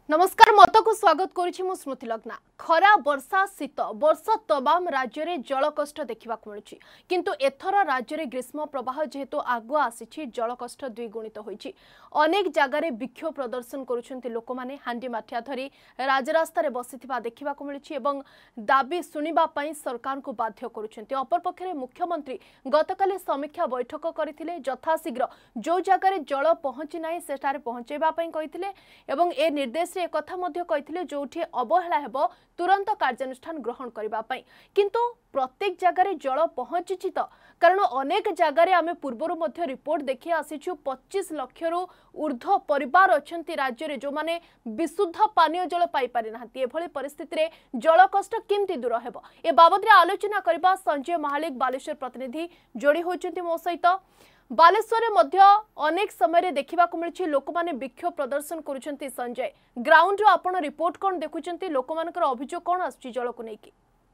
नमस्कार मत को स्वागत करुछि मु स्मृति लग्ना। खरा वर्षा शीत वर्ष तमाम राज्य में जल कष्ट देखा मिलूँ किंतु एथर राज्य में ग्रीष्म प्रवाह जेहेतु आगुआ आसी जल कष्ट द्विगुणित होइछि। अनेक जगार विक्षोभ प्रदर्शन करुछन्ति लोक माने हांडी माठिया धरी राजरास्ता बसिथिबा देखा मिलूँ दाबी शुणा सरकार को बाध्य करुछन्ति। अपरपक्षे मुख्यमंत्री गतकाली समीक्षा बैठक करथिले यथाशीघ्र जो जगार जल पहुंची नाही सेठारे पहुंचेबा पई कहिथिले एवं ए निर्देश एक कथा मध्य कहिथिले जोठी अवहेला हेबो तुरंत कार्यानुष्ठान ग्रहण करबा पई किंतु प्रत्येक जगार जल पहुंची तो कारण अनेक जगार आमे पूर्वरु मध्य रिपोर्ट देखि आसीछु 25 लाख रु ऊर्ध्व परिवार अछंती राज्य रे जो माने विशुद्ध पानीय जल पाई पारि नाहंती। एभली परिस्थिति रे जल कष्ट केमती दूर हेबो ए बाबद रे आलोचना करबा संजय महालिक बालेश्वर प्रतिनिधि जोड़ी होचंती मो सहित। बालेश्वर मध्य अनेक समय देखा मिली लोक मैंने विक्षोभ प्रदर्शन करुछंती। संजय ग्राउंड रो आपण रिपोर्ट कौन देखुछंती लोक मानकर अभियोग कौन आछि जल को लेकिन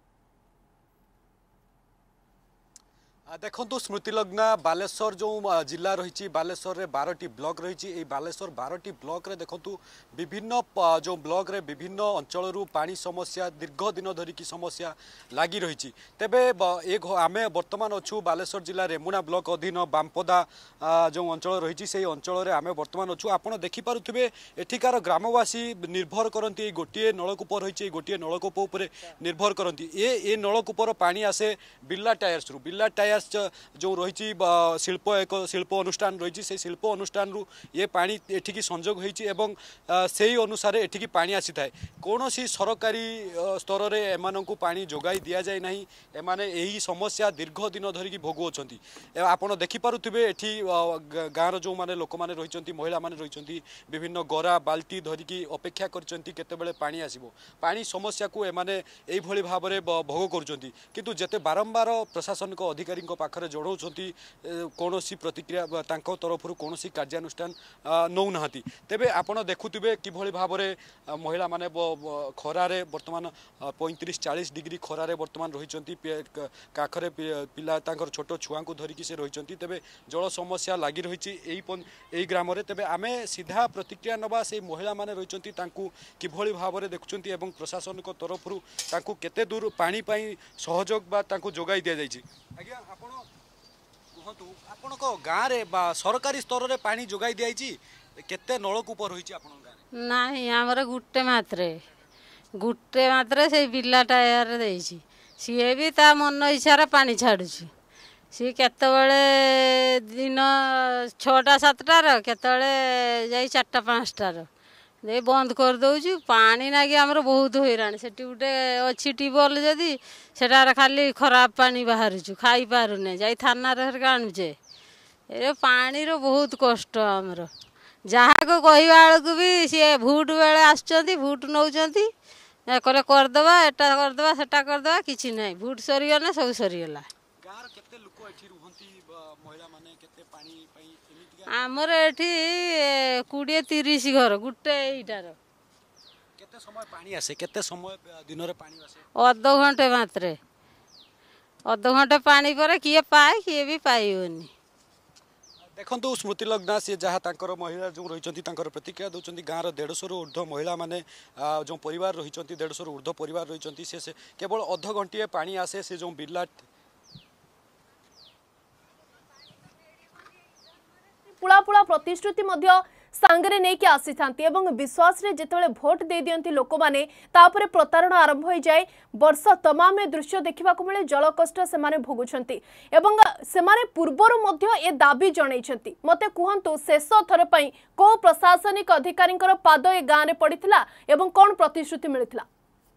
देखो स्मृतिलग्ना बालेश्वर जो जिला रही बालेश्वर रे 12टी ब्लॉक रही बालेश्वर 12टी ब्लॉक रे देखो विभिन्न जो ब्लॉक रे विभिन्न अंचल पानी समस्या दीर्घ दिन धरिकी समस्या लगी रही। तेबे आम बर्तमान अच्छु बालेश्वर जिला रेमुणा ब्लॉक अधीन बामपदा जो अंचल रही से अंचल आम बर्तमान अच्छु आपड़ देखिपे एठिकार ग्रामवासी निर्भर करती गोटे नलकूप रही गोटे नलकूप उपर निर्भर करती ए नलकूपर पानी आसे बिरला टायर्स रु बिरला टायर्स जो रही शिल्प एक शिल्प अनुष्ठान रही से शिल्प अनुष्ठान रु ये पानी एठिकी संजोग होइछि एवं सेही अनुसार एठिकी पानी आसी थाए कौन सी सरकारी स्तर रे एमानंकु पानी जोगाई दिया जाए नहीं एमाने एही समस्या दीर्घ दिन धरिकी भोगुछंती। आपण देखि पारुथिबे एठी गाँर जो माने लोक माने रहिचंती महिला माने रहिचंती विभिन्न गरा बाल्टी धरिकी अपेक्षा करचंती केतेबेले पानी आसीबो पानी समस्या को एमाने एई भली भाबरे भोग करूचंती किंतु जेते बारंबार प्रशासनिक अधिकारी पाखरे जड़ौंती कौन प्रतिक्रिया तरफ कौन कार्यानुष्ठान नौ ना तेबे आपड़ देखुवे किभली भाव में महिला माने खरारे बर्तमान 35-40 डिग्री खरारे बर्तमान रही काखरे पिला छोट छुआ को धरिकी से रही तेबे जल समस्या लगी रही ग्राम तेबे आमे सीधा प्रतिक्रिया नवा से महिला माने रही किभली भाव में देखुंत एवं प्रशासनिक तरफ केते दूर पानी सहयोग बा जोगाई दि जाइए। आज्ञा आपण कहतु आपण को गाँव रे बा सरकारी स्तर रे पानी जोगाई दियाई केते नलकूप रही आपण गाँव नहीं आमर गुटे मात्रे से बिला टायर देछि सी भी ता मन इच्छा पानी छाड़ू सी केतबेले दिन 6टा-7टार केतबेले जाई 4टा-5टार दे बंद कर दउछु पानी नागी हमर बहुत हैरान से गोटे अच्छी ट्यूबवेल जदि सेटार खाली खराब पानी बाहरुछु खाई पारुने जाई थाना रे आनुचे ए पानी रो बहुत कष्ट हमर जहाँ को कहवा बेलू भी सी भूट बेले आसुँच भूट नौकरी कहले करदे एटा करदे सेटा करदे किसी ना भूट सरीगला सब सरीगला आमर एठी 20-30 घर गुटे ईटार केते समय पानी आसे केते समय दिन रे पानी आसे अध घंटे मात्रे अध घंटे पानी पर किए पाए किए भी पाइबनी। देखो स्मृतिलग्ना सी जहाँ तांकर महिला जो रही प्रतिक्रिया दौरान गाँव 150 रु ऊर्ध्व महिला माने जो परिवार रही 150 रु ऊर्ध्व परिवार रही से केवल अध घंटे पानी आसे से जो बिरला पुला पुला प्रतिश्रुति सांगरे नहीं कि आसी था विश्वास रे जितेबाला भोट दे दियंती लोक माने तापरे प्रतारणा आरंभ हो जाए वर्ष तमाम दृश्य देखा मिले जल कष्ट से माने भोगुछंती एवं से माने पूर्वरु मध्य ए दाबी जणैछंती। मते कुहंतु शेष थर पई को प्रशासनिक अधिकारींकर पाद ए गाँ रे पड़िथिला एवं कोन प्रतिश्रुति मिलिथिला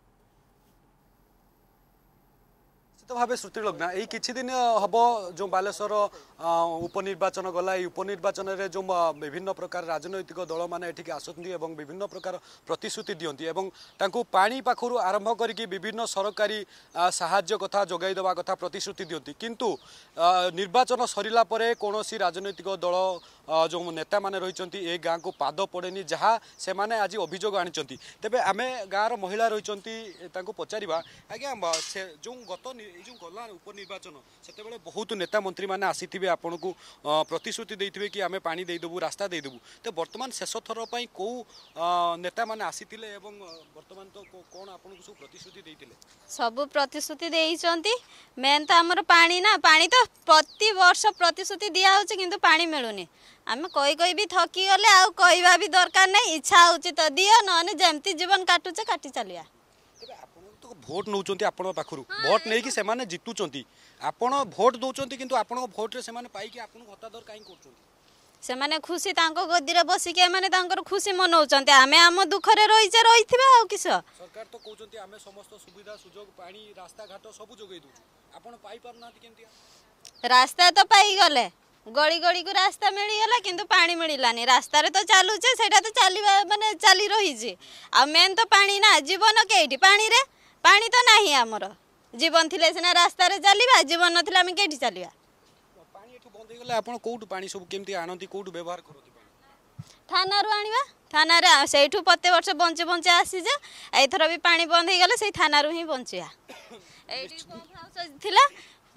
भाव श्रुतिलग्ना यही किछि दिन हम जो बालेश्वर उपनिर्वाचन गला उपनिर्वाचन रे जो विभिन्न प्रकार राजनैतिक दल माने एठिक आसती और विभिन्न प्रकार प्रतिश्रुति दियंती एवं तांको पानी पाखरु आरंभ करिकि विभिन्न सरकारी साहाय्य कथा जोगाई देवा कथा प्रतिश्रुति दियंती किंतु निर्वाचन सरिला परे कोनोसी राजनैतिक दल जो नेता माने रही ए गाँ को पाद पड़ेनी जहाँ से माने आज अभियोग आनी तेबे आम गाँव महिला रही पचारा आज्ञा से जो गत जो गला उपनिर्वाचन से बहुत नेता मंत्री मैंने आसी आपन को प्रतिश्रुति देते कि आम पानी देदेबू रास्ता देदेबू तो बर्तमान शेष थर पर कौ नेता मैंने आसी बर्तमान तो कौन आपन को सब प्रतिश्रुति देते सब प्रतिश्रुति देइचंती मेन तो हमर पानी ना पानी तो प्रति वर्ष प्रतिश्रुति दिया होची किंतु पानी मिलुनी आमे कोई भी थकी गले आ कहवा भी दरकार नहीं इच्छा होची तो दियो नने जेमती जीवन काटुचे काटी चलिया तेबे आपन तो वोट नउचंती आपन पाखरु वोट नै कि से माने जितुचंती आपन वोट दोचंती किंतु आपन वोट रे से माने पाई कि आपन हतादर काई करचंती से माने खुशी तांको गद्दी बसी के माने तांकर खुशी मनाउचंती आमे हम दुखरे रहिथिबा आ किस सरकार तो कहउचंती आमे समस्त सुविधा सुजोग पानी रास्ता घाट सब जोगै दउ आपन पाई परनाती केंती रास्ता तो पाई गले गली गली को रास्ता मिली गला किंतु पानी मिलानी रास्ता रे तो चालुचे सेटा तो चलीबा माने चली रही जे आ मेन तो पानी ना जीवन केठी पानी रे पानी तो नाही हमर जीवन थिले सिना रास्ता रे चलीबा जीवन नथिले हम केठी चलीबा पानी एठू बंद हे गले आपन कोउठ पानी सब केमती आनंती कोउठ व्यवहार करती पानी थाना रो आनिबा थाना रे सेठू प्रत्येक वर्ष बंचे बंचे आसी जे एथर भी पानी बंद हे गले से थाना रो ही बंचिया एठी पंप हाउस थिला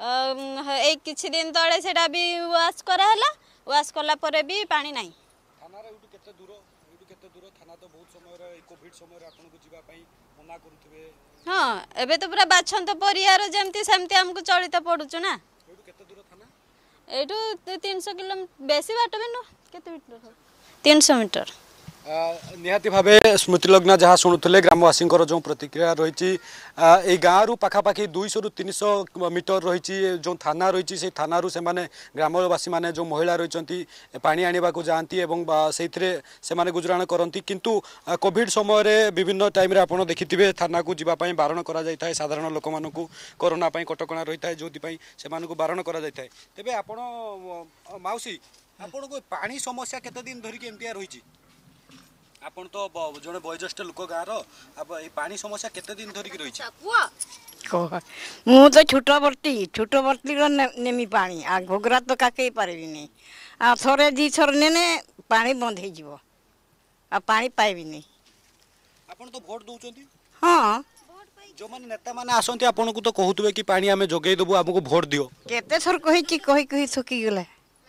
एक किछि दिन तळे सेटा भी वाश करा हला वाश करला परे भी पानी नाही थाना रे उठू केते दूर थाना तो बहुत समय रे कोविड समय रे आपन को जीवा पई मना करथबे हां एबे तो पूरा बाछंत परियार जेमती सेमती हमको चलित पडुचु ना एठू केते दूर थाना एठू 300 किलो बेसी बाट बे न केते मीटर 300 मीटर निहाती भावे स्मृतिलग्ना जहाँ शुणुले ग्रामवासी जो प्रतिक्रिया रही गाँव रु पाखापाखि 200 रु 300 मीटर रही जो थाना रही से थाना से माने ग्रामवासी माने जो महिला रही पानी आने को जाती से माने गुजराण करती किंतु कोविड समय विभिन्न टाइम रे आपन देखिथिबे थाना को जीवाई बारण करा जाय साधारण लोक मान कोरोना कटकणा रही है जो से बारण करा जाय तेबे आपन माउसी आपन को पानी समस्या केते दिन धरिक एमतिया रही आपन तो जड़े वयोज्येष्ठ लोक गाँव अब पानी समस्या केते दिन धरिक रही मु तो छोट बर्ती नेमी पानी आ घोगरा तो काके पारेबी नहीं आ थोड़े दी थोर नेने पानी बंद हो जीवो आ पानी पाइबी नहीं आपन तो वोट दउचंती हां जो माने नेता माने आसंती आपन को तो कहउतबे कि पानी हमें जोगै देबो हमको वोट दियो केते थोर कहि थकी गेले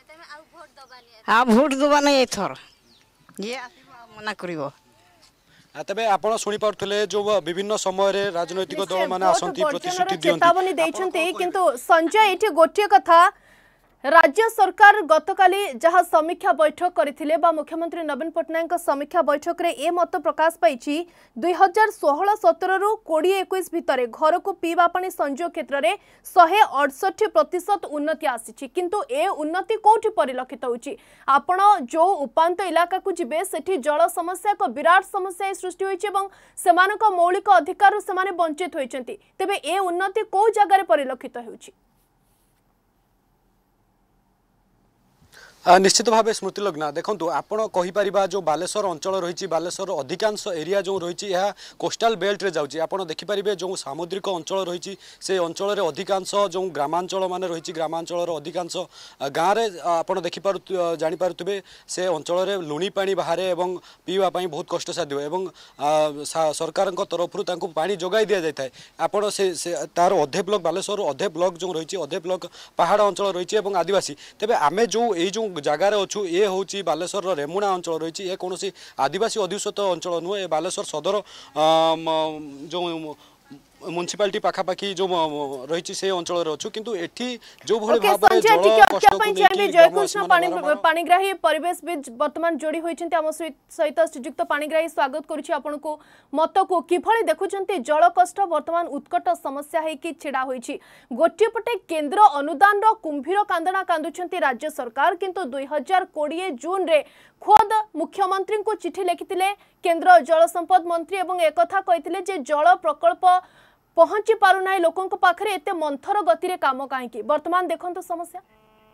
हां वोट दबा नहीं थोर ये मना करिवो तबे आपण सुनी पारथले जो विभिन्न समय रे राजनैतिक दल माने आसंती प्रतिश्रुति दियंती चेतावनी दैछंती किंतु संजय एठी गोटिए कथा राज्य सरकार गतकाली जहाँ समीक्षा बैठक करथिले बा मुख्यमंत्री नवीन पटनायक समीक्षा बैठक रे ए मत प्रकाश पाइछि 2016-17 रु 2021 भितरे घर को पीवा पानी संजोग क्षेत्र रे 168% उन्नति आसीछि किंतु ए उन्नति कोठी परिलक्षित होछि आपण जो उपांत इलाका को जिबे सेठी जल समस्या को विराट समस्या सृष्टि होइछि एवं सेमानक मौलिक अधिकार सेमाने वंचित होइछन्ति तेबे ए उन्नति को जगह रे परिलक्षित होछि निश्चित भाव स्मृतिलग्ना देखो आपण कहीपर जो बालेश्वर अंचल रही बालेश्वर अधिकांश एरिया जो रही कोस्टाल बेल्ट रे जाऊँगी आपड़ देखिपारे जो सामुद्रिक अंचल रही से अंचल अधिकांश जो ग्रामांचल मान रही ग्रामांचल अधिकांश गाँव में आप देखिपार जानीपारे से अंचल लुणी पानी बाहर और पीवाई बहुत कष्टसाध्य एवं सरकार तरफ पानी जोगाई दि जाए आपड़ से तार अधे ब्लॉक बालेश्वर अधे ब्लॉक जो रही अधे ब्लॉक पहाड़ अंचल रही आदिवासी तेज आम जो जगार अच्छु ये हूँ बालेश्वर रेमुणा अंचल रही है कौन आदिवासी अधिष्ठित अंचल नुहे बालेश्वर सदर जो म्युनिसिपालिटी पाखापाखि जो रही से अंचल अच्छु किंतु एठी जो भली भाबरे जयकृष्ण पाणिग्राही परिवेशविद वर्तमान जोड़ी होइछन्ते आम सहित श्रीजुक्त पाणिग्राही स्वागत करूछि आपनको मत को किभली देखुछन्ते जल कष्ट वर्तमान उत्कट समस्या है कि छिड़ा होइछि गोटे पटे केंद्र अनुदान रो कुंभीर कांदना कांदुछन्ते राज्य सरकार किंतु 2020 जून रे खुद मुख्यमंत्री को चिठी लिखिथिले केंद्र जल संपद मंत्री एवं एकथा कहिथिले जे जल प्रकल्प पहुंची पारुना लोकों पाखरे एते मंथर गति रे काम काहेकि वर्तमान देखंतो समस्या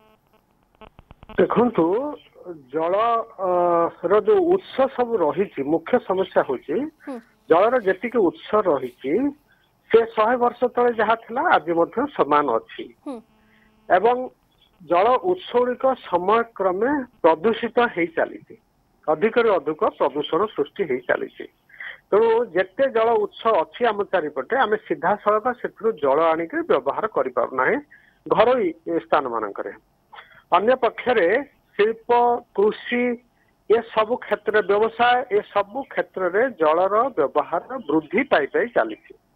देखंतो जल रो जो उत्स सब रही मुख्य समस्या होची जलर जेति के उत्स रही से 100 वर्ष तले जहा थिला आज मध्य समान अछि एवं जल उत्स गुड़िक समय क्रमे प्रदूषित हो चली अधिक अधिक प्रदूषण सृष्टि हो चली तेणु जिते जल उत्स अच्छी आम चारिपटे आम सीधा सड़क से जल आणिक व्यवहार करना घर स्थान मानक अन्य पक्षरे शिल्प कृषि ये सब क्षेत्र व्यवसाय ये सब क्षेत्र में जलर व्यवहार वृद्धि पाई चली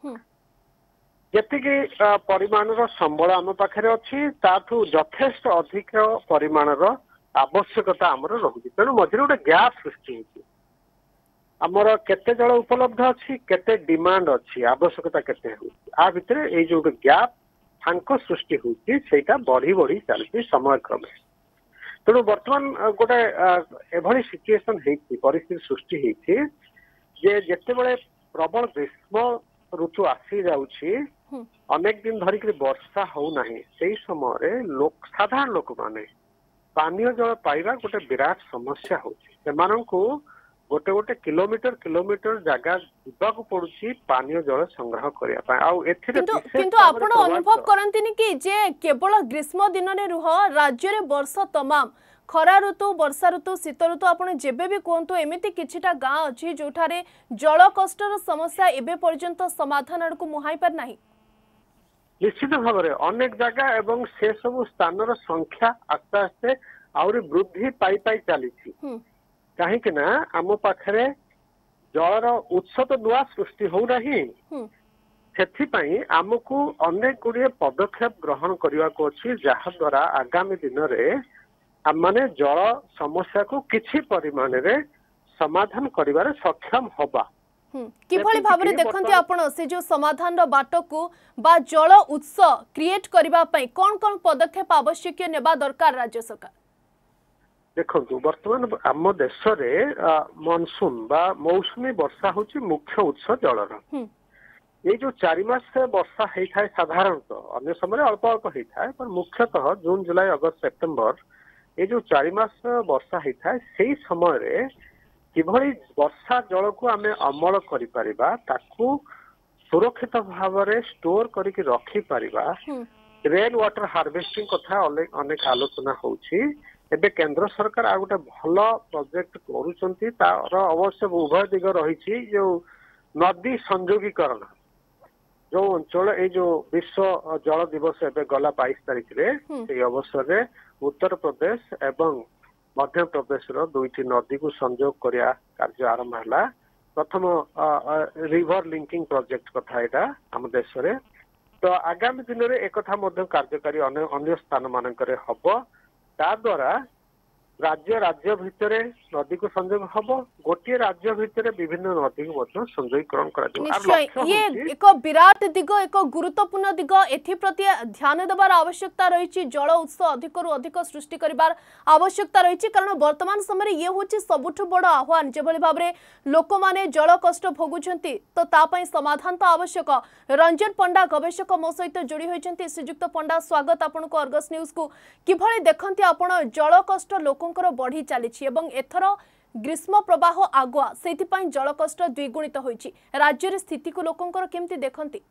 जेतिकी परिमाणर संबल आम पाखे अच्छी ताठू यथेष्ट अधिक परिमाणर आवश्यकता आमर रहुଛି तेणु मझे गोटे गैप सृष्टि होती आमर केते जल उपलब्ध अच्छी केते डिमांड अच्छी आवश्यकता केते आ भितर ये जो गैप फांक सृष्टि होती सेटा बढ़ी बढ़ी चलती समय क्रमे तेणु बर्तमान गोटे एभली सिचुएशन होती परिस्थिति सृष्टि होती जे जेते बळे प्रबल ग्रीष्म ऋतु आसी जाउछि अनेक दिन धरिक वर्षा हो नहीं से समय लोक साधारण लोक माने पानीय जल पाइबा गोटे विराट समस्या होछि गोटे गोटे किलोमीटर किलोमीटर जगह जीवाक पड़ुछि पानीय जल संग्रह करिया आउ एथिरे किंतु आपण अनुभव करंतिनी कि जे केवल ग्रीष्म दिन रे रुह राज्य रे वर्ष तमाम खरा ऋतु वर्षा ऋतु शीत ऋतु आपण जेबे भी कहतु एमिति किछिटा गाँ अछि जोठारे जल कष्टर समस्या एबे पर्यंत समाधान आड़कू मुहाई पार नाही निश्चित भाव में अनेक जगह एवं से सब स्थान संख्या आस्ते आस्ते आहरी वृद्धि पाई पाई चली कहीं ना आम पाखे जलर उत्स तो नुआ सृष्टि हो रही से आमको अनेक गुड़िए पदक्षेप ग्रहण करने को अच्छी जहा द्वारा आगामी दिन में आम माने जल समस्या को किछि परिमाण रे समाधान करिवारे सक्षम होबा किभली भाबरे देखंती आपण से जो समाधान रो बाट को बा जल उत्स क्रिएट करबा पई कोन कोन पदक्षेप आवश्यक नेबा दरकार राज्य सरकार देखो वर्तमान आम देश रे मानसून बा मौसुमी वर्षा होची मुख्य उत्स जलर ये जो 4 मास वर्षा होता है साधारणतः अन्य समय अल्प अल्प होता है पर मुख्यतः जून जुलाई अगस्त सेप्टेम्बर ये जो 4 मास वर्षा होता है से समय किभली वर्षा जल को आम अमल करिपरिबा ताकू सुरक्षित भाव में स्टोर करके रखी परिबा रेन वाटर हार्वेस्टिंग कथा अनेक आलोचना होची एबे केंद्र सरकार आ गोटे भल प्रोजेक्ट करूछंती तार अवश्य उभय दिग रही जो नदी संयोगीकरण जो अंचल ये जो विश्व जल दिवस एबे गला 22 तारिख रे से अवसर रे उत्तर प्रदेश एवं मध्य प्रदेश दुईटी नदी को संयोग करिया कार्य आरंभ है प्रथम रिवर लिंकिंग प्रोजेक्ट कथा यहाँ आम देश रे तो आगामी दिन में एक कार्यकारी अन्य स्थान मानक हम ता द्वारा राज्य राज्य भितर नदी को संयोग हम गोटे राज्य भितर विभिन्न नदी को संयोगीकरण कर ये एक विराट दिग एक गुरुत्वपूर्ण दिग एप्रति ध्यान देवार आवश्यकता रही जल उत्स अधिक रु अधिक सृष्टि करिवार आवश्यकता रही कारण वर्तमान समय ये हूँ सबुठ बड़ आह्वान जो भाव में लोक मैंने जल कष्ट भोगुंट तो तापाई समाधान तो आवश्यक रंजन पंडा गवेषक मो सहित जोड़ी होती श्रीजुक्त पंडा स्वागत आपन को अर्गस न्यूज को किभली देखंती आपण जल कष्ट लोक बढ़ी चली एथर ग्रीष्म प्रवाह आगुआ से जल कष्ट द्विगुणित होइछि राज्य स्थिति को लोकंकर केमती देखंती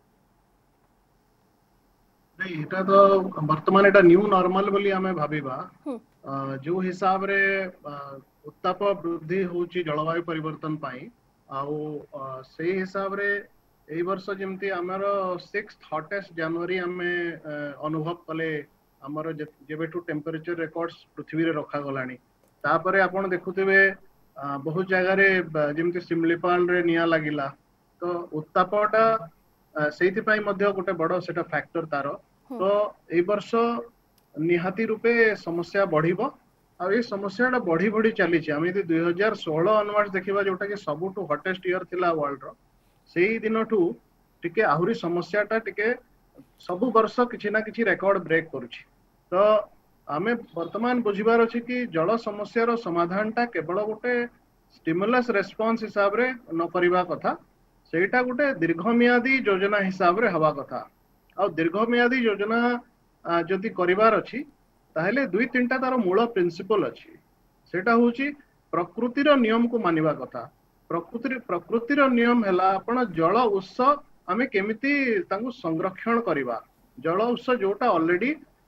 नहीं एटा तो वर्तमान एटा न्यू नॉर्मल बोली हमें भाबीबा जो हिसाब रे उत्ताप वृद्धि होची जलवायु परिवर्तन पाई आउ से हिसाब रे एई वर्ष जेमती हमर 6th हॉटेस्ट जनवरी हमें अनुभव कले हमर जेबेठू टेम्परेचर रेकॉर्ड्स पृथ्वी रे रखा गलानी तापरे आपण देखुथिबे बहुत जगह रे जेमती सिमलीपाल रे निया लागिला तो उत्तापटा सेति पई मध्ये गोटे बड़ सेटा फैक्टर तार तो ए वर्ष निहाती रूपे समस्या बढ़िबो आ ए समस्याटा बढ़ी बढ़ी चली छि हम यदि 2016 अनवर्ड्स देखिबा जोटा कि सबुटू हॉटेस्ट ईयर थिला वर्ल्ड रो सेही दिनठू टिके आहुरी समस्याटा टिके सब वर्ष किछि ना किछि रेकॉर्ड ब्रेक करूछि तो आमे वर्तमान बुझिबार अछि कि जल समस्यार समाधानटा केवल गोटे स्टिमुलस रेस्पॉन्स हिसाब रे न करिबा कथा सेटा गोटे दीर्घमियादी योजना हिसाब रे हवा कथा आ दीर्घमियादी योजना जदि करिबार अछि ताहेले 2-3टा तार मूल प्रिंसिपल अछि सेटा होछि प्रकृतिर नियम को मानिबा कथा प्रकृतिर नियम हैला आपण जल उत्स आमे केमिति तांगु संरक्षण करिबा जल उत्स जोटा ऑलरेडी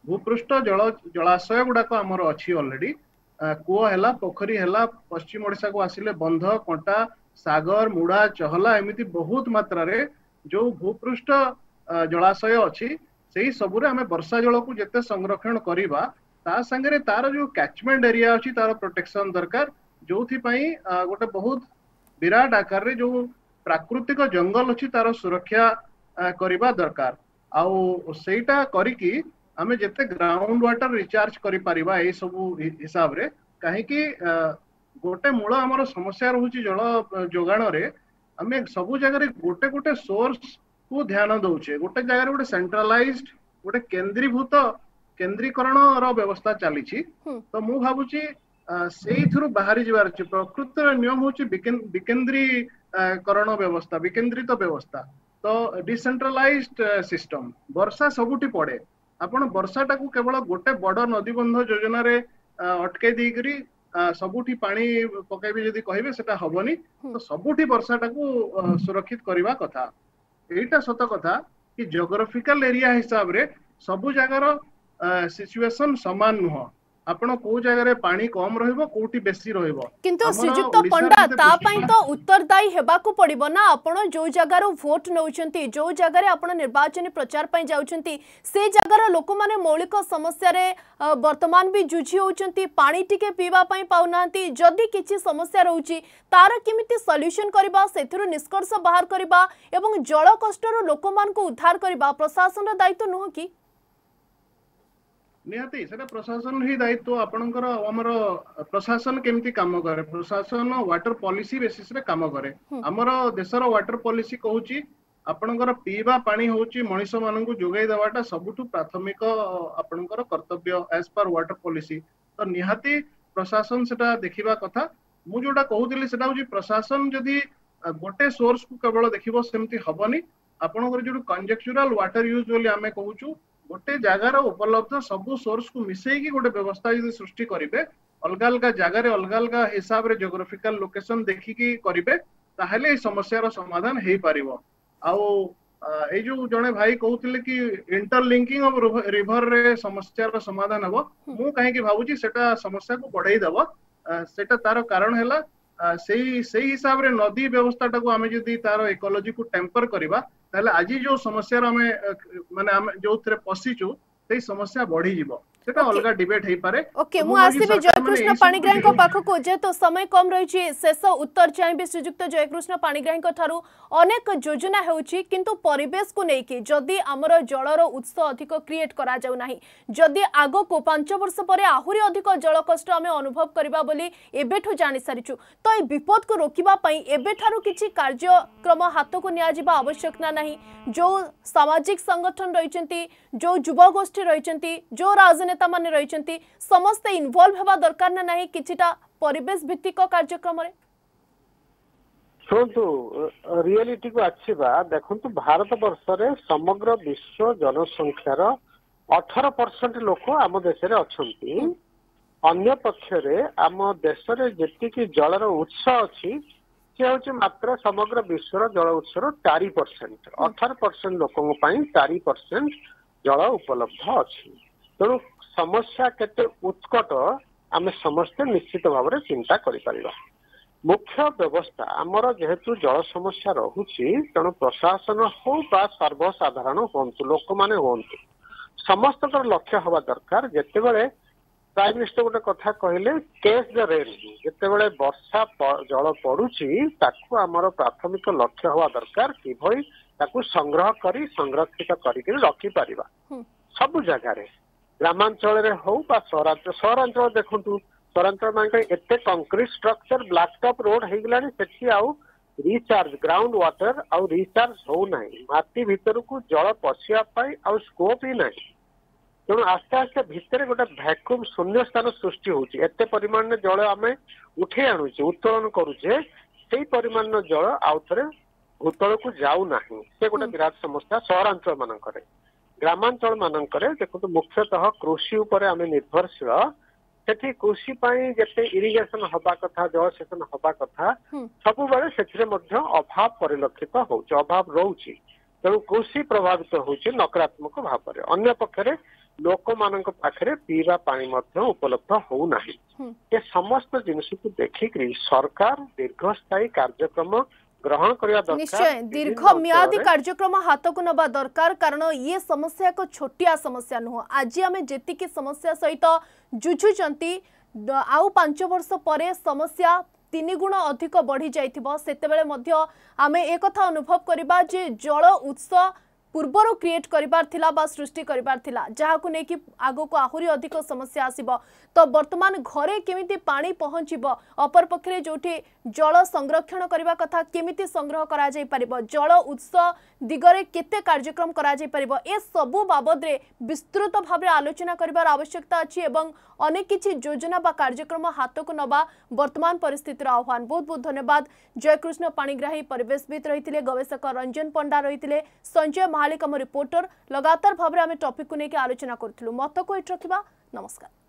भूपृष्ठ जलाशय गुड़ाक आमर अच्छी अलरेडी कूह है पोखरी है पश्चिम ओडिशा को आसिले बंध कंटा सागर मुड़ा चहला एमती बहुत मात्रा रे जो भूपृष्ठ जलाशय अच्छी से ही सबुरे आम वर्षा जल को जिते संरक्षण करवा ता संगे तार जो कैचमेंट एरिया अच्छी तार प्रोटेक्शन दरकार जो गोटे बहुत विराट आकार रे जो प्राकृतिक जंगल अच्छी तार सुरक्षा करवा दरकार आउ सेटा करिकी आमे जेते ग्राउंड वाटर रिचार्ज करि परिबा ए सब हिसाब रे काहे कि गोटे मूल हमर समस्या रहउची जल जोगाण रे आमे सब जगह रे गोटे गोटे सोर्स को ध्यान दउछे गोटे जगह रे गोटे सेंट्रलाइज्ड गोटे केंद्रीकरण रो व्यवस्था चली तो मु भाबुची सेई थ्रु बाहरी जिवार अछि प्रकृत नियम होची विकेंद्रीकरण व्यवस्था विकेंद्रित व्यवस्था तो डिसेंट्रलाइज्ड सिस्टम वर्षा सबुटी पड़े आपण वर्षा टाकू केवल गोटे बड़ नदीबंध योजना रे अटके देकरी सबुठी पानी पकेबी जदी कहिबे सेटा हबनी तो सबुठी वर्षा टाकू सुरक्षित करबा कथा एटा सत कथा कि जियोग्राफिकल एरिया हिसाब रे सबु जगार सिचुएशन समान नुह आपण को जगह रे पानी कम रहइबो कोठी बेसी रहइबो किंतु श्रीजुक्त पंडा ता पई तो उत्तरदायी हेबाकू पड़िबो ना आपण जो जगार वोट नउचंती जो जगार आपण निर्वाचन प्रचार पई जाउचंती से जगार लोक माने मौलिक समस्या रे वर्तमान भी जुझी होउचंती पानी टिके पीवा पई पाउनांती जदी किछि समस्या रहउची तार किमिति सॉल्यूशन करबा सेथुरु निष्कर्ष बाहर करबा एवं जल कष्टर लोक मान को उद्धार करबा प्रशासन रा दायित्व नुह की निहाती सेटा प्रशासन ही दायित्व आपणकर हमर प्रशासन केमती काम करे प्रशासन वाटर पॉलिसी बेसिस रे काम करे हमर देशर वाटर पॉलिसी कहूची आपणकर पीवा पानी होची मनुष्य माननकु जोगाई देवाटा सबुठु प्राथमिक आपणकर कर्तव्य एज पर वाटर पॉलिसी तो निहाती प्रशासन सेटा देखिबा कथा मु जोटा कहूतिली सेटा होची प्रशासन जदी गोटे सोर्स को केवल देखिबो सेमती हबनी आपणकर जो कंजेक्चुरल वाटर यूज बोली आमे कहूचु गोटे जगार उपलब्ध सबु सोर्स को मिसेकी गोटे व्यवस्था यदि सृष्टि करिवे अलग अलग जगार अलग अलग हिसाब रे जियोग्राफिकल लोकेशन देखिकी करिवे ताहले ए समस्यार समाधान हेई परिवो आउ ए जो जने भाई कहउतिले कि इंटरलिंकिंग ऑफ रिवर रे समस्यार समाधान हबो मु काहे कि भाबुची सेटा समस्या को बढ़ाई देबो सेटा तार कारण हैला सेही हिसाब रे नदी व्यवस्था टाको आमे जदी तार इकोलॉजी को टेम्पर करबा ताले आज जो समस्या आमे माने आमे जो थरे पसिचु सेही समस्या बढ़ी जिवो सेटा अलग डिबेट हे पारे ओके मु आसीबी जयकृष्ण पाणिग्राही को पाखो को जे तो समय कम रहिछि शेष उत्तर चाइबे श्रीजुक्त जयकृष्ण पाणिग्राही को थारु अनेक योजना हेउछि किंतु परिवेश को नेकी जदी हमर जलर उत्स अधिक क्रिएट करा जाउ नाही जदी आगो को 5 वर्ष परे आहुरी अधिक जल कष्ट हमें अनुभव करबा बोली एबेठु जानि सारिछु तो ए विपद को रोकिबा पई एबेठारु किछि कार्यक्रम हाथ को निया जिबा आवश्यक ना नाही जो सामाजिक संगठन रहिचंती जो युवा गोष्ठी रहिचंती जो राजनेता माने रहिचंती समस्त इन्वॉल्व हेबा दरकार ना नाही किछिटा परिवेश भित्तिक कार्यक्रम रे शुणु रियलिटी को आछिबा देखंतु भारत वर्ष रे समग्र विश्व जनसंख्यार 18% लोक आम देश रे अछंती अन्य पक्ष रे आम देश रे जेतिकी जलर उत्स अछि से होछि मात्र समग्र विश्वर जल उत्सर 4% 18% लोकन पई 4% जल उपलब्ध अछि तेणु समस्या केते उत्कट आम समस्त निश्चित भाव में चिंता करिपरिबा मुख्य व्यवस्था आमर जेहेतु जल समस्या रहुछि तेणु प्रशासन हो बा सर्वसाधारण होंतु लोक माने होंतु समस्त लक्ष्य हवा दरकार जेतेबेले प्राइम मिनिस्टर गोटे कथा कहले कैच द रेन जेतेबेले वर्षा जल पड़ुछि ताकू आमर प्राथमिक लक्ष्य हवा दरकार किभଳି ताकू संग्रह करी संरक्षित करिक रखि परिबा सब जगह रे ग्रामांचल रे हो बा सहरांचल देखंतु सहरांचल मानक एते concrete structure black top road हे गलानी सेठी आउ रिचार्ज ग्राउंड वाटर आउ रिचार्ज हो नाही माटी भीतर को जल पसिया पाई आउ स्कोप ही नाही तेणु आस्ते आस्ते भितर गोटे भैक्यूम शून्य स्थान सृष्टि होची एते परिमाण में जल आमे उठे आणुचे उत्तोलन करूचे सेही परिमाण जल आउ थरे भूतल को जाऊ नाही से गोटे विराट समस्या सहरांचल मानकरे ग्रामांचल मानकरे देखो मुख्यतः कृषि उपरे आमे निर्भरशील सेठी कृषि पाई जेते इरिगेशन हबा कथा जलसेचन हबा कथा सब बेले सेथिरे मध्य अभाव परिलक्षित होउछ अभाव रहउछि तेणु कृषि प्रभावित होउछि नकारात्मक भाव अन्य पक्षरे लोक मानक पाखरे पीवा पानी मध्य उपलब्ध हो नाही ये समस्त जिनिस को देखिक सरकार दीर्घस्थायी कार्यक्रम ग्रहण करने दरकार निश्चय दीर्घ म्यादी कार्यक्रम हाथ को नबा दरकार कारण ये समस्या एक छोटिया समस्या नुह आज आम जी समस्या सहित जुझुचंती आउ 5 वर्ष पर समस्या 3 गुण अधिक बढ़ी जाइथिबो सेतेबेले मध्य आमे एक कथा अनुभव करिबा जे जल उत्स पूर्वर क्रिएट करिबार थिला बा सृष्टि करिबार थिला जहा को नेकी आगो को आहुरी अधिक समस्या आसीबो तो वर्तमान घरे केमिति पानी पहुंचीबो अपर पक्षरे जोठी जल संरक्षण करिबा कथा केमिति संग्रह करा जाय परिबो जल उत्स दिगरे केते कार्यक्रम करा जाय परिबो ए सबु बाबद रे विस्तृत भाबरे आलोचना करिबार आवश्यकता अछि एवं अनेक किछि योजना बा कार्यक्रम हाथ को नबा वर्तमान परिस्थितिर आह्वान बहुत बहुत धन्यवाद जयकृष्ण पाणिग्राही परिवेशविद रहिथिले गवेषक रंजन पंडा रहिथिले संजय महालिक रिपोर्टर लगातार भाव में टॉपिक को लेकर आलोचना करूँ मत को एट रखा नमस्कार।